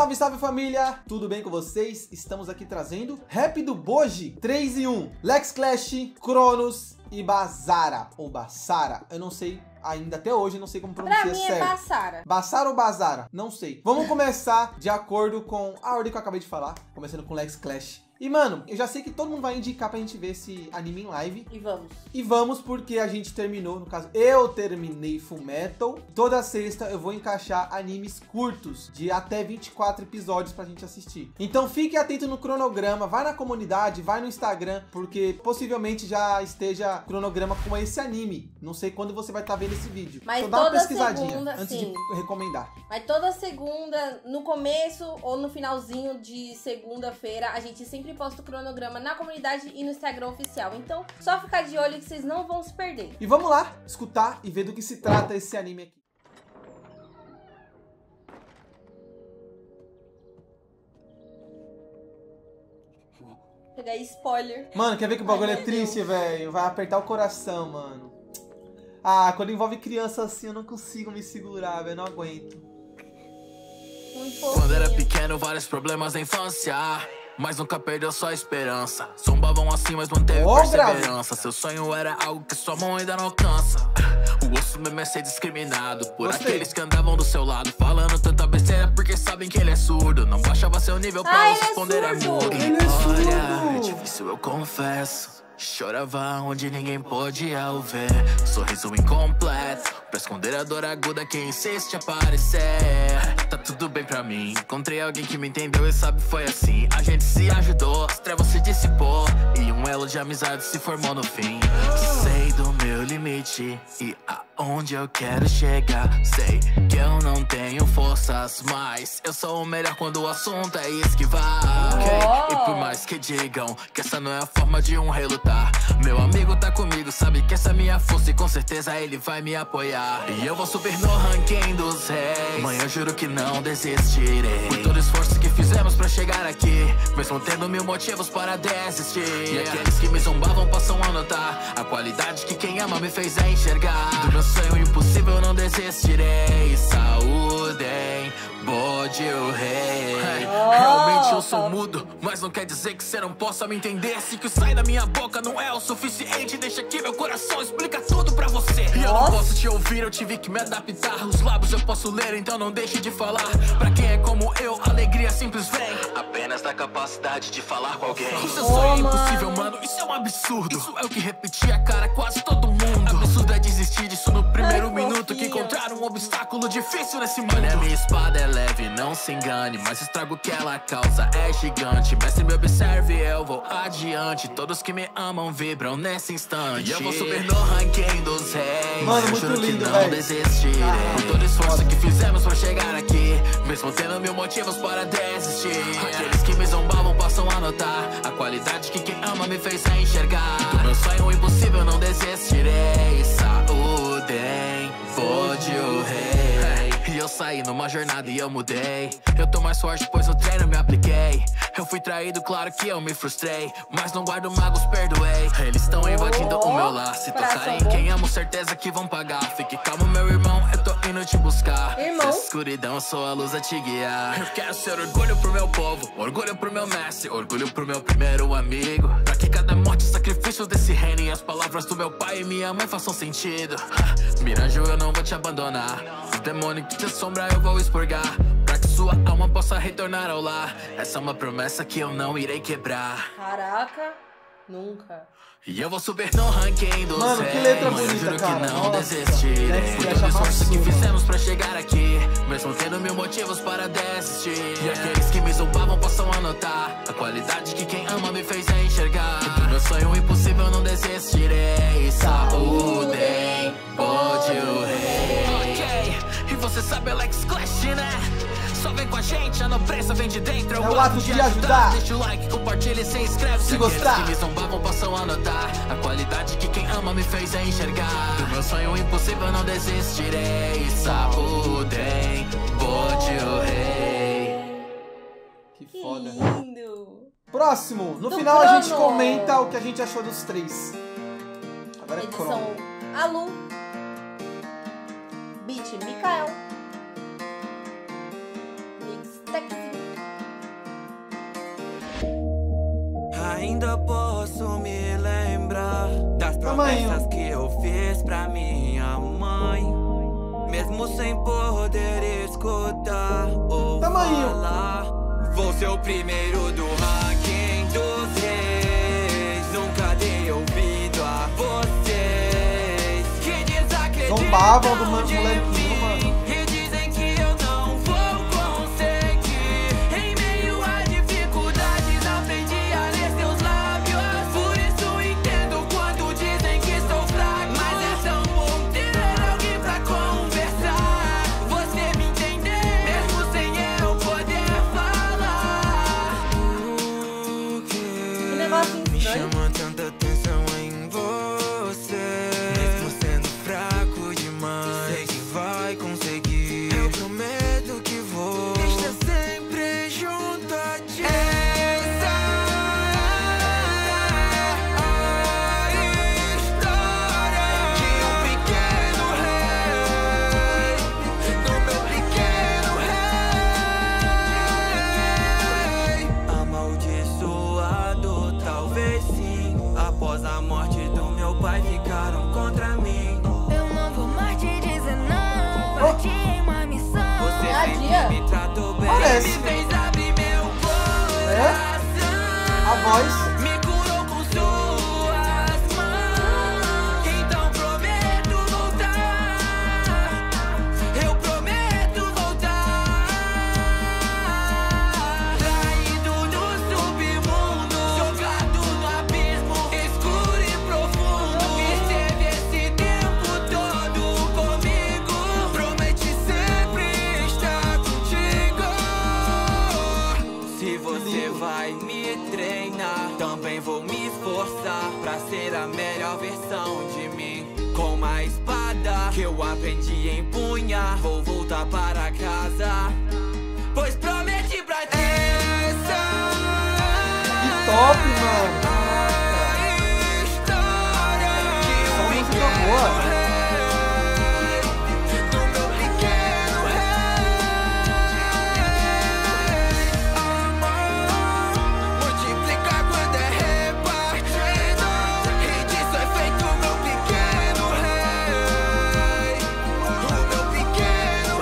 Salve, salve família! Tudo bem com vocês? Estamos aqui trazendo Rap do Boji 3 em 1. Lex Clash, Cronos e Bazara. Ou Bassara, eu não sei ainda até hoje, não sei como pronunciar certo. Pra mim é Bassara. Bassara ou Bazara? Não sei. Vamos começar de acordo com a ordem que eu acabei de falar. Começando com Lex Clash. E, mano, eu já sei que todo mundo vai indicar pra gente ver esse anime em live. E vamos. E vamos porque a gente terminou, no caso, eu terminei Fullmetal. Toda sexta eu vou encaixar animes curtos, de até 24 episódios pra gente assistir. Então fique atento no cronograma, vai na comunidade, vai no Instagram, porque possivelmente já esteja cronograma com esse anime. Não sei quando você vai estar vendo esse vídeo. Mas então dá uma toda pesquisadinha segunda, antes sim, de recomendar. Mas toda segunda, no começo ou no finalzinho de segunda-feira, a gente sempre posta o cronograma na comunidade e no Instagram oficial. Então, só ficar de olho que vocês não vão se perder. E vamos lá, escutar e ver do que se trata esse anime aqui. Pegar spoiler. Mano, quer ver que o bagulho Ai, é triste, velho? Vai apertar o coração, mano. Ah, quando envolve criança assim, eu não consigo me segurar, velho. Não aguento. Quando era pequeno, vários problemas na infância, mas nunca perdeu sua esperança. Zombavam assim, mas manteve perseverança. Seu sonho era algo que sua mão ainda não alcança. O osso mesmo é ser discriminado por aqueles que andavam do seu lado, falando tanta besteira porque sabem que ele é surdo. Não baixava seu nível pra você responder é mudo. Olha, é difícil, eu confesso. Chorava onde ninguém podia o ver. Sorriso incompleto pra esconder a dor aguda que insiste em aparecer. Tá tudo bem pra mim, encontrei alguém que me entendeu e sabe foi assim. A gente se ajudou, as trevas se dissipou e um elo de amizade se formou no fim. Sei do meu limite e aonde eu quero chegar. Sei que eu não tenho forças, mas eu sou o melhor quando o assunto é esquivar, okay? E por mais que digam que essa não é a forma de um relutar, meu amigo tá comigo, sabe que essa é minha força e com certeza ele vai me apoiar. E eu vou subir no ranking dos reis, mãe, eu juro que não desistirei. Por todo o esforço que fizemos pra chegar aqui, mesmo tendo mil motivos para desistir. E aqueles que me zombavam possam anotar a qualidade que quem ama me fez enxergar. Do meu sonho impossível eu não desistirei. Saúde em Boji o Rei. Realmente eu sou mudo, mas não quer dizer que você não possa me entender. Se o que sai da minha boca não é o suficiente, deixa que meu coração explica tudo pra você. E eu não posso te ouvir, eu tive que me adaptar. Os lábios eu posso ler, então não deixe de falar. Pra quem é como eu, alegria simples vem apenas da capacidade de falar com alguém. O seu sonho é impossível, mano, isso é um absurdo. Isso é o que repetia a cara quase todo mundo. Absurdo é desistir disso no primeiro minuto que encontrar um obstáculo difícil nesse mundo. Olha, minha espada é leve, não se engane, mas o estrago que ela causa é gigante. Mestre, me observe, eu vou adiante. Todos que me amam vibram nesse instante. E eu vou subir no ranking dos reis. Mano, eu muito juro lindo, que não véio. desistirei. Por todo o esforço que fizemos pra chegar aqui, mesmo tendo mil motivos para desistir. Aqueles que me zombavam possam anotar a qualidade que quem ama me fez enxergar. Do meu sonho impossível não desistirei. Saúde em Boji o Rei. E eu saí numa jornada e eu mudei. Eu tô mais forte pois no treino me apliquei. Eu fui traído, claro que eu me frustrei, mas não guardo magos, perdoei. Eles estão invadindo o meu lar. Se tocarem quem amo, certeza que vão pagar. Fique calmo, meu irmão, eu tô indo te buscar. Irmão. Essa escuridão, eu sou a luz a te guiar. Eu quero ser orgulho pro meu povo, orgulho pro meu mestre, orgulho pro meu primeiro amigo. Pra que cada morte e sacrifício desse reino e as palavras do meu pai e minha mãe façam sentido. Miranjo, eu não vou te abandonar. O demônio que te assombra eu vou expurgar, pra que sua alma possa retornar ao lar. Essa é uma promessa que eu não irei quebrar. Caraca, nunca. E eu vou subir no ranking dos Mano, que letra bonita, eu juro cara. que não Nossa, desistirei. Por todo o esforço que fizemos pra chegar aqui, mesmo tendo mil motivos para desistir. E aqueles que me zombavam possam anotar a qualidade que quem ama me fez enxergar. Do meu sonho impossível eu não desistirei. Saúde em Boji o Rei. Ok, e você sabe Lex Clash, né? Só vem com a gente, a nobreza vem de dentro. É o ato de ajudar. Deixa o like, compartilha e se inscreve. Se gostar. Que me zombavam possam anotar a qualidade que quem ama me fez enxergar. Do meu sonho impossível não desistirei. Saúde em Boji o Rei. Que foda. Lindo. Próximo. No Do final a gente Crono. comenta o que a gente achou dos três. Agora é Crono. Edição Alu, Beat Mikael, Mix Texi, posso me lembrar das promessas que eu fiz pra minha mãe, mesmo sem poder escutar ou falar. Vou ser o primeiro do ranking dos reis. Nunca dei ouvido a vocês que desacreditam. Zombavam do molequinho, mano. E dizem que eu não vou conseguir. Em meio a dificuldades aprendi a ler seus lábios. Por isso entendo quando dizem que sou fraco. Mas é tão bom ter alguém pra conversar. Você me entender, mesmo sem eu poder falar. O que Me chama tanta atenção em você, mesmo sendo fraco demais. Sei que vai conseguir. Eu prometo que vou estar sempre junto a ti. Essa é a história de um pequeno rei, do meu pequeno rei. Amaldiçoado, talvez sim. Após a morte do meu pai ficaram contra mim. Eu não vou mais te dizer não, parti em uma missão. Você Nadia. sempre me tratou bem, Parece. me fez abrir meu coração. A voz. Me curou com suas mãos. Então prometo voltar. Eu prometo voltar. Traído no submundo, jogado no abismo escuro e profundo. Esteve esse tempo todo comigo. Prometi sempre estar contigo. Se você vai me treinar, também vou me esforçar pra ser a melhor versão de mim. Com uma espada que eu aprendi a empunhar, vou voltar para casa, pois prometi pra ti. Essa Que top, mano. história de Essa um música pequeno boa. rei, do meu pequeno rei. Amor multiplica quando é repartido, e disso é feito o meu pequeno rei, o meu pequeno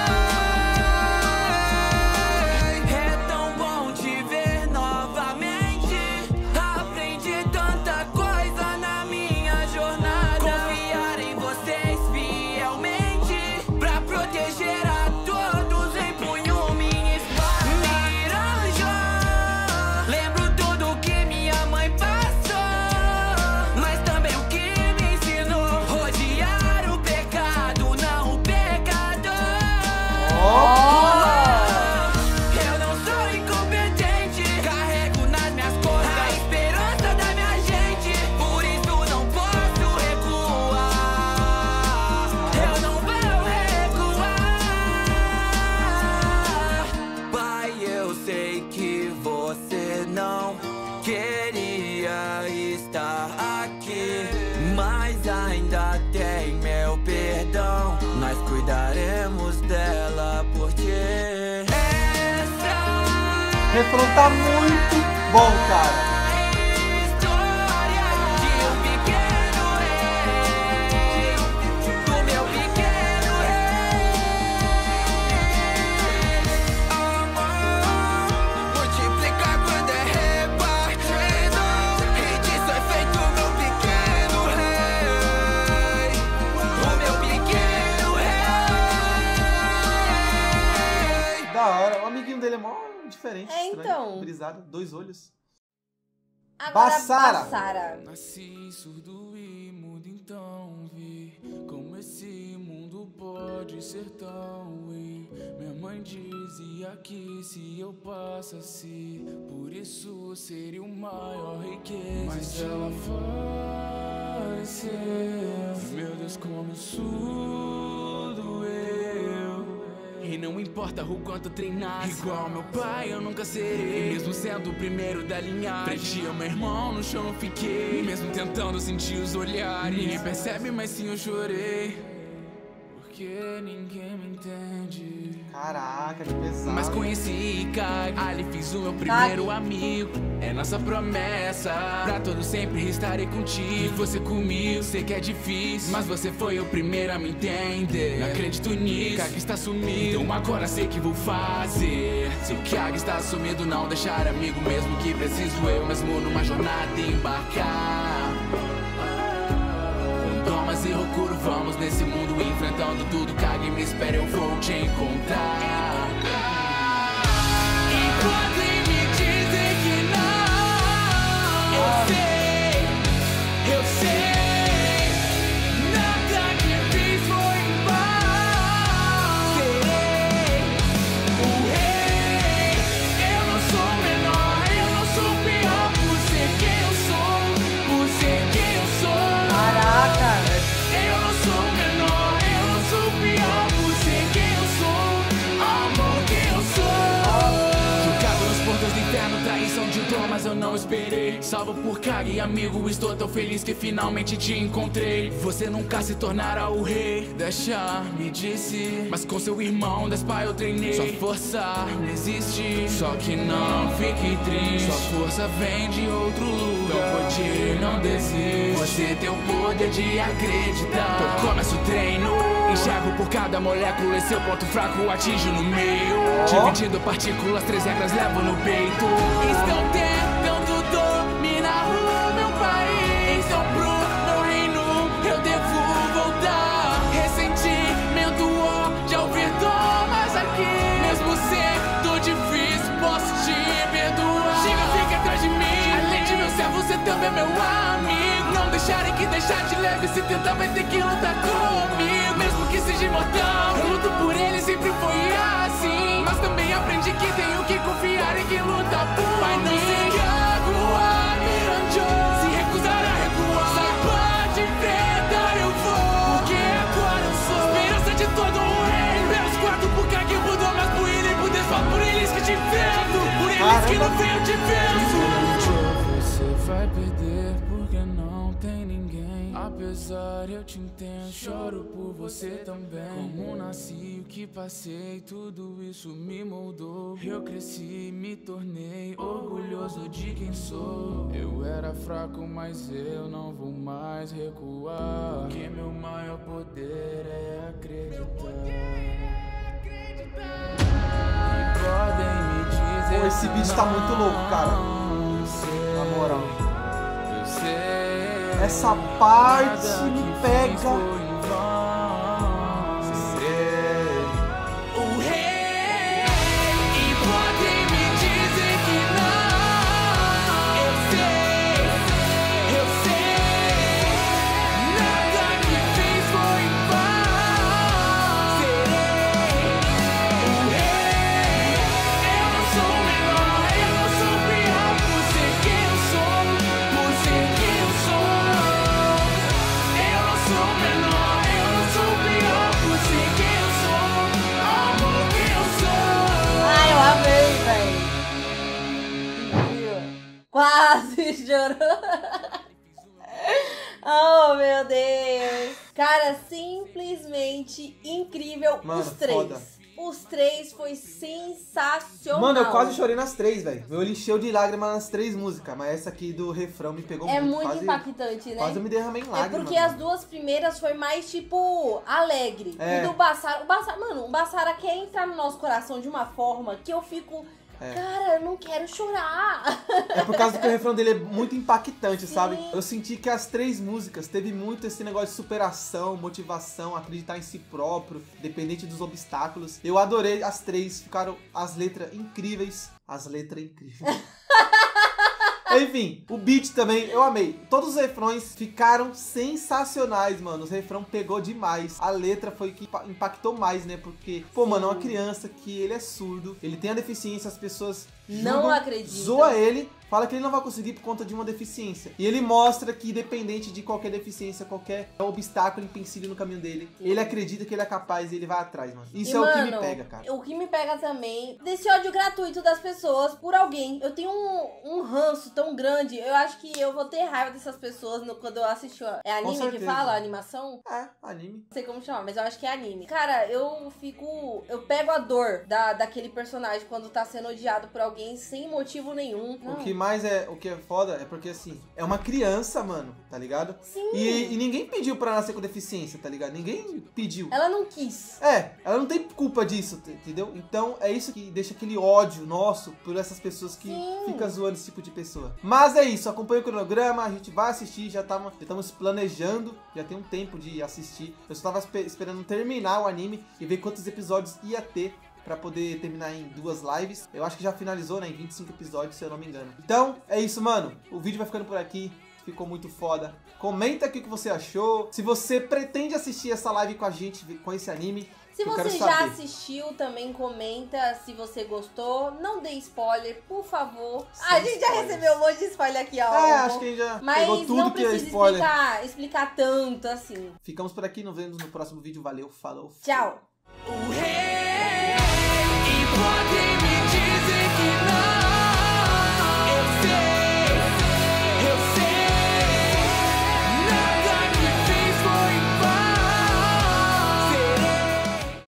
rei. É tão bom te ver novamente. Aprendi tanta coisa na minha jornada. Confiar em vocês fielmente, pra proteger a todos, empunho minha espada. Miranja, lembro tudo que minha mãe passou, mas também o que me ensinou. Odiar o pecado, não o pecador. Eu não sou incompetente, carrego nas minhas costas a esperança da minha gente, por isso não posso recuar. Eu não vou recuar. Pai, eu sei que você não queria estar aqui, mas ainda tem meu perdão. Nós cuidaremos dela por ti. Refrão tá muito bom, cara. História de um pequeno rei, do meu pequeno rei. Amor multiplica quando é repartido, e disso é feito o meu pequeno rei, o meu pequeno rei. Da hora. O amiguinho dele é mó diferente, É, estranho, então. brisado, 2 olhos. Agora, Bassara. Bassara. Nasci surdo e mudo, então vi como esse mundo pode ser tão ruim. Minha mãe dizia que se eu passasse por isso seria o maior riqueza. Mas ela faleceu. Meu Deus, como surdo eu. E não importa o quanto treinasse, igual meu pai eu nunca serei. Mesmo sendo o primeiro da linhagem, frente ao meu irmão no chão eu fiquei. Mesmo tentando sentir os olhares, ninguém percebe, mas sim eu chorei. Porque porque ninguém me entende. Caraca, que pesado. Mas conheci Kag, ali fiz o meu primeiro amigo. É nossa promessa, pra todo sempre estarei contigo. Você comigo, sei que é difícil, mas você foi o primeiro a me entender. Não acredito nisso, Kag está sumido, então agora sei que vou fazer. Se o Kag está sumido, não deixar amigo, mesmo que preciso eu mesmo numa jornada embarcar. Com Thomas e Rokuro vamos nesse mundo enfrentando tudo. Kag me espera, eu vou te encontrar. E podem me dizer que não, eu sei. Nada que fiz foi em vão. Serei o rei. Eu não sou menor, eu não sou pior por ser quem eu sou, por ser quem eu sou. Caraca. Eu não sou menor, eu não sou pior por ser quem eu sou, amor, quem eu sou. Jogado nos portões do inferno, traição de dor, mas eu não esperei. Salvo por Kag, amigo, estou tão feliz que finalmente te encontrei. Você nunca se tornará o rei, deixa, me disse. Mas com seu irmão da Spy eu treinei. Sua força não existe, só que não fique triste. Sua força vem de outro lugar, então pode, não desiste. Você tem o poder de acreditar. Então começa o treino, enxergo por cada molécula e seu ponto fraco atinge no meio. Dividindo partículas, 3 regras levo no peito. Estão tentando dominar o meu país. Então pro meu reino eu devo voltar. Ressentimento, ódio ao ver Thomas aqui. Mesmo sendo difícil, posso te perdoar. Chega, fica atrás de mim. Além de meu servo, você também é meu amigo. Não deixarem que deixar de leve. Se tentar, vai ter que lutar comigo. Mesmo que seja imortal, eu luto por ele, sempre foi assim. Mas também aprendi que tenho que confiar em quem luta por mim. Vai não se aguar, Miranjo. Se recusar a recuar, saiba de enfrentar eu vou. Porque agora eu sou esperança de todo o reino. Menos 4 por Kag mudou, mas por ele, por Deus, só por eles que te enfrento. Por eles que não veio, te venço. Você vai perder porque não tem ninguém. Apesar eu te entendo, choro por você também. Como nasci, o que passei, tudo isso me moldou. Eu cresci, me tornei orgulhoso de quem sou. Eu era fraco, mas eu não vou mais recuar. Porque meu maior poder é acreditar. E podem me dizer. Pô, esse beat tá muito louco, cara. Na moral. Eu sei. Essa parte me pega. O rei. E podem me dizer que não. Eu sei. Nada que fiz foi em vão. Serei o rei. Eu não sou menor, eu não sou pior por ser quem eu sou, por ser quem eu sou. Eu não sou menor, eu não sou pior por ser quem eu sou, amor, quem eu sou. Ai, eu amei, velho. Quase chorou. Oh, meu Deus. Cara, simplesmente incrível. Mano, os três. foda. Os três foi sensacional. Mano, eu quase chorei nas 3, velho. Meu olho encheu de lágrimas nas 3 músicas, mas essa aqui do refrão me pegou É muito. muito Quase- impactante, né? Quase eu me derramei em É lágrimas. porque as mano. duas primeiras foi mais, tipo, alegre. É. E do Bassara... Mano, o Bassara quer entrar no nosso coração de uma forma que eu fico... Cara, eu não quero chorar. É por causa que o refrão dele é muito impactante, Sim. sabe? Eu senti que as 3 músicas teve muito esse negócio de superação, motivação, acreditar em si próprio, dependente dos obstáculos. Eu adorei as 3, ficaram as letras incríveis. As letras incríveis. Enfim, o beat também, eu amei. Todos os refrões ficaram sensacionais, mano. Os refrão pegou demais. A letra foi que impactou mais, né? Porque, pô, mano, é uma criança que ele é surdo, ele tem a deficiência, as pessoas Não acredito. Zoa ele, fala que ele não vai conseguir por conta de uma deficiência. E ele mostra que, independente de qualquer deficiência, qualquer obstáculo, empecilho no caminho dele, ele acredita que ele é capaz e ele vai atrás, mano. Isso é o que me pega, cara. O que me pega também, desse ódio gratuito das pessoas por alguém. Eu tenho um ranço tão grande, eu acho que eu vou ter raiva dessas pessoas quando eu assistir. É anime que fala? Animação? É, anime. Não sei como chamar, mas eu acho que é anime. Cara, eu pego a dor daquele personagem quando tá sendo odiado por alguém sem motivo nenhum. Não. O que é foda é porque, assim, é uma criança, mano, tá ligado? Sim. E ninguém pediu pra nascer com deficiência, tá ligado? Ninguém pediu. Ela não quis. Ela não tem culpa disso, entendeu? Então é isso que deixa aquele ódio nosso por essas pessoas que ficam zoando esse tipo de pessoa. Mas é isso, acompanha o cronograma, a gente vai assistir, já estamos planejando, já tem um tempo de assistir. Eu só tava esperando terminar o anime e ver quantos episódios ia ter pra poder terminar em 2 lives. Eu acho que já finalizou, né, em 25 episódios, se eu não me engano. Então, é isso, mano. O vídeo vai ficando por aqui. Ficou muito foda. Comenta aqui o que você achou. Se você pretende assistir essa live com a gente, com esse anime. Se você já assistiu, também comenta se você gostou. Não dê spoiler, por favor. A gente já recebeu um monte de spoiler aqui, ó. Acho que a gente já pegou tudo que é spoiler. Mas não explicar tanto assim. Ficamos por aqui, nos vemos no próximo vídeo. Valeu, falou. Tchau. O rei